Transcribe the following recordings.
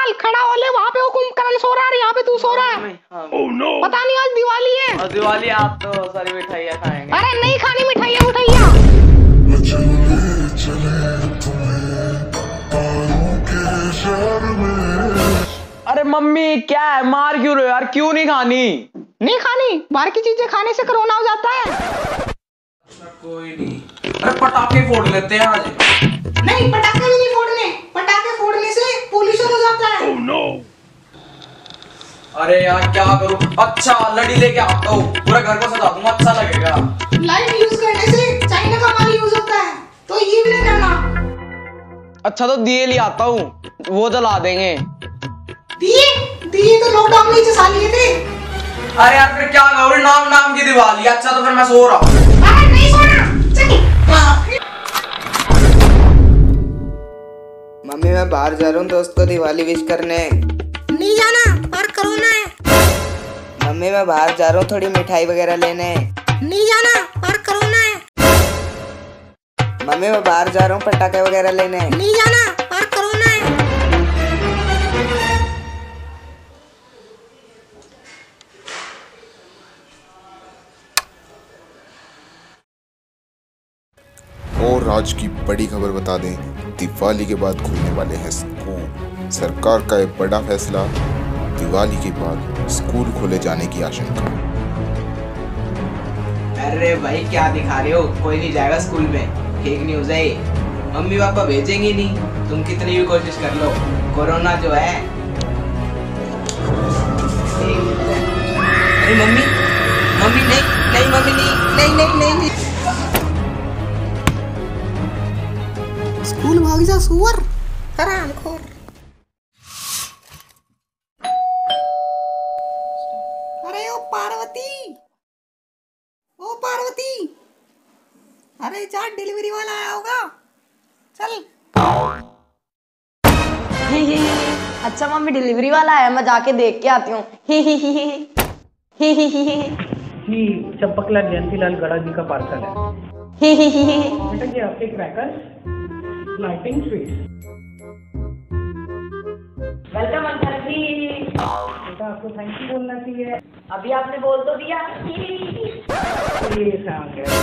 निकाल, खड़ा हो ले, वहाँ पे वो कुंभकर्ण सो रहा है, यहाँ पे तू सो रहा है। Oh, no. पता नहीं आज दिवाली है। और दिवाली आप तो सारी मिठाइयाँ खाएंगे। अरे नहीं खानी मिठाइयाँ मिठाइयाँ। अरे मम्मी क्या है, मार क्यों रहे हो यार, क्यों नहीं खानी? नहीं खानी, बाहर की चीजें खाने से कोरोना हो जाता है। कोई नहीं, अरे पटाखे फोड़ लेते हैं आज। नहीं, पटाखे भी नहीं फोड़ने, पटाखे फोड़ने से पोल्यूशन हो जाता है। Oh, no. अरे यार क्या करूं? अच्छा लड़ी लेके आता हूँ, पूरा घर को सजा दूंगा, अच्छा लगेगा। लाइट यूज करने से चाइना का माल यूज होता है, तो ये भी नहीं करना। अच्छा तो दिए ले आता हूँ, वो जला देंगे। दिए दिए तो लॉकडाउन में जला लिए थे। अरे यार फिर क्या करूं, नाम नाम की दिवाली। अच्छा तो फिर मैं सो रहा हूँ। अरे नहीं सोना, चल। मम्मी मैं बाहर जा रहा हूँ दोस्त को दिवाली विश करने। नहीं जाना, पर कोरोना है। मम्मी मैं बाहर जा रहा हूँ थोड़ी मिठाई वगैरह लेने। नहीं जाना, पर कोरोना है। मम्मी मैं बाहर जा रहा हूँ पटाखे वगैरह लेने। नहीं जाना, पर कोरोना है। और आज की बड़ी खबर बता दें, दिवाली के बाद खुलने वाले हैं स्कूल। सरकार का एक बड़ा फैसला, दिवाली के बाद स्कूल खोले जाने की आशंका। अरे भाई क्या दिखा रहे हो, कोई नहीं जाएगा स्कूल में, फेक न्यूज है ये। मम्मी पापा भेजेंगे नहीं, तुम कितनी भी कोशिश कर लो, कोरोना जो है। अरे मम्मी मम्मी नहीं नहीं मम्मी नहीं नहीं नहीं नहीं स्कूल भाग जा सुअर, हरामखोर। अरे ओ पार्वती, ओ पार्वती, अरे जा डिलीवरी वाला आया होगा, चल। अच्छा मम्मी डिलीवरी वाला है, मैं जाके देख के आती हूँ। जी चंपकलाल जयंतीलाल गड़ा जी का पार्सल है। बेटा जी आपके crackers lighting sweets. Welcome uncle जी। बेटा आपको थैंक यू बोलना चाहिए। अभी आपने बोल तो दिया। ये आ गया।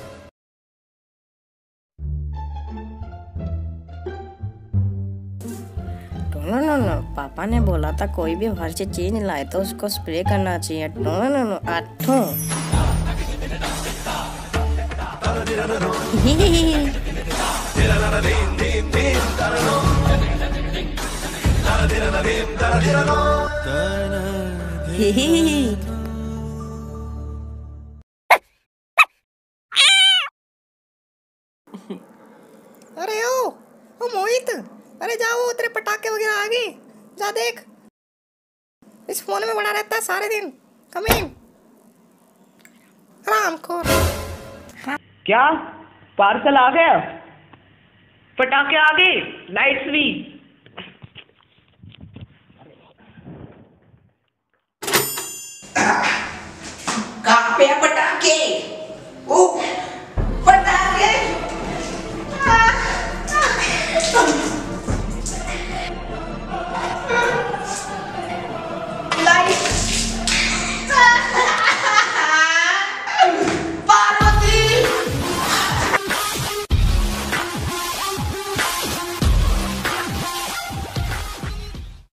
नो, पापा ने बोला था कोई भी बाहर से चीज लाए तो उसको स्प्रे करना चाहिए। नो, आठों। अरे ओ मोहित, अरे जाओ, तेरे पटाखे वगैरह आ गए, जा देख। इस फोन में बड़ा रहता है सारे दिन, कम इन हरामखोर। क्या पार्सल आ गया? पटाखे आ गए, लाइट्स भी। कहाँ पे है पटाखे? ओ